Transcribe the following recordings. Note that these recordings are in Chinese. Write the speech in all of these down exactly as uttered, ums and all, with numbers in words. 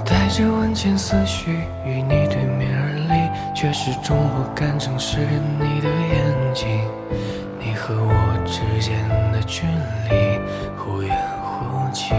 带着万千思绪与你对面而立，却始终不敢正视你的眼睛。你和我之间的距离忽远忽近，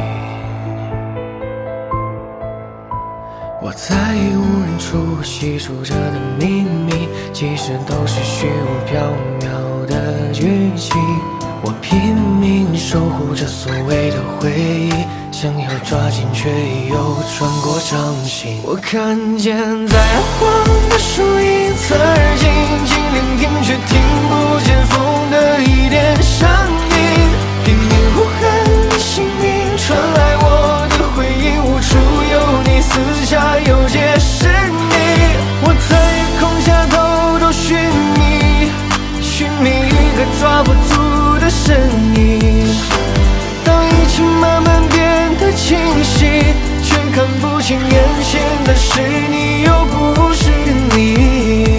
我在无人处细数着的秘密，其实都是虚无缥缈的剧情。我拼命守护着所谓的回忆，想要抓紧却又穿过掌心。我看见在晃的树影侧耳静静聆听，却听不见风的一点声音。拼命呼喊你姓名，传来我的回应，无处有你，四下有皆是你。我在夜空下偷偷寻觅，寻觅一个抓不住的身影。当一切慢慢变得清晰，却看不清眼前的是你又不是你。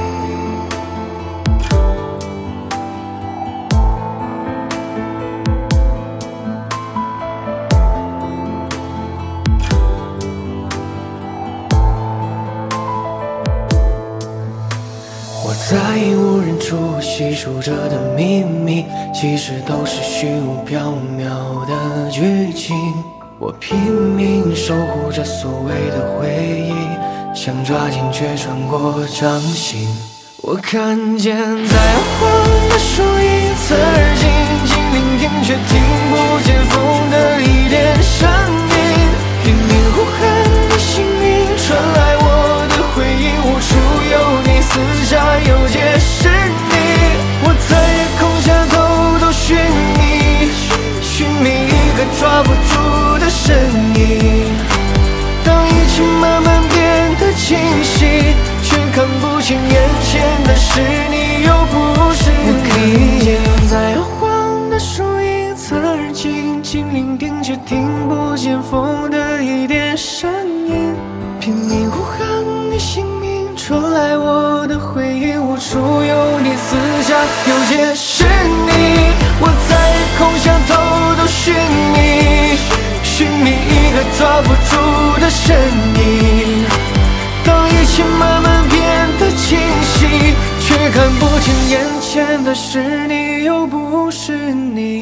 我在无人处细数着的秘密，其实都是虚无缥缈的剧情。我拼命守护着所谓的回忆，想抓紧却穿过掌心。我看见在晃的树影侧耳静静聆听，却听不见风的一点声音。拼命呼喊你姓名，传来我的回应，无处有你，四下有皆是你。我在夜空下偷偷寻觅，寻觅一个抓不住的身影。当一切慢慢变得清晰，却看不清眼前的是你又不是你。我看见在晃的树影侧耳静静聆听，却听不见风的一点声音。拼命呼喊你姓名，传来我的回应，无处有你，四下有皆是你。我在夜空下偷偷寻觅，寻觅一个抓不住的身影。当一切慢慢变得清晰，却看不清眼前的是你又不是你。